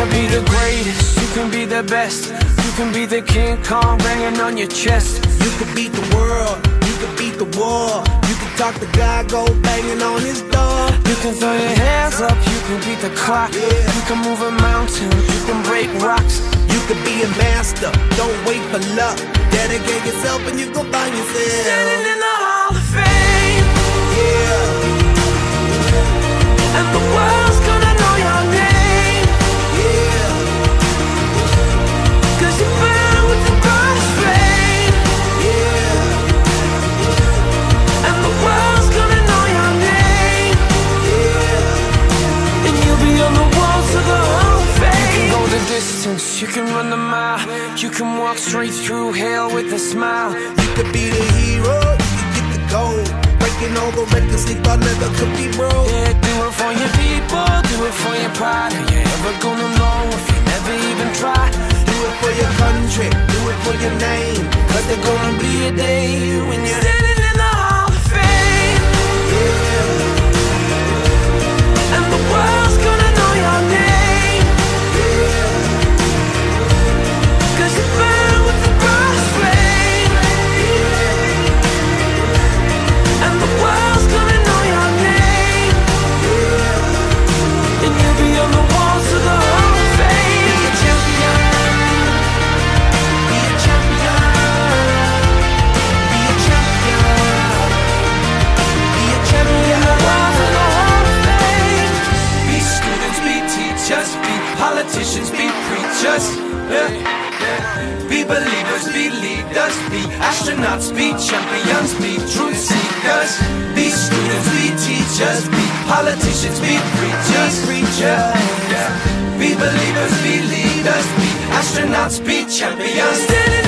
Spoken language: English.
wanna be the greatest, you can be the best. You can be the King Kong banging on your chest. You could beat the world, you could beat the war. You can talk to God, go banging on his door. You can throw your hands up, you can beat the clock. You can move a mountain, you can break rocks. You could be a master, don't wait for luck. Dedicate yourself and you gon' find yourself standing in the Hall of Fame. Yeah. And the world's gonna know your name. Yeah. Cause you burn with the brightest flame. Yeah. And the world's gonna know your name. Yeah. And you'll be on the walls of the Hall of Fame. You can go the distance, you can run the mile. You can walk straight through hell with a smile. You could be the hero, you could get the gold. Breaking all the records they thought never could be broke. Yeah, do it for your people, do it for your pride. Are you ever gonna know if you never even try? Do it for your country, do it for your name. Cause there's gonna be a day when you're standing in the Hall of Fame. Yeah. And the world's gonna know your name. Yeah. Cause you burn with the brightest flame. And the world's gonna know your name. And you'll be on the walls of the Hall of Fame. Be a champion. Be a champion. Be a champion. Be a champion. Walls of the Hall of Fame. Be students, be teachers, be politicians, be preachers. Be believers, be leaders, be astronauts, be champions, be truth seekers. Be students, be teachers, be politicians, be preachers. Be believers, be leaders, be astronauts, be champions. Standing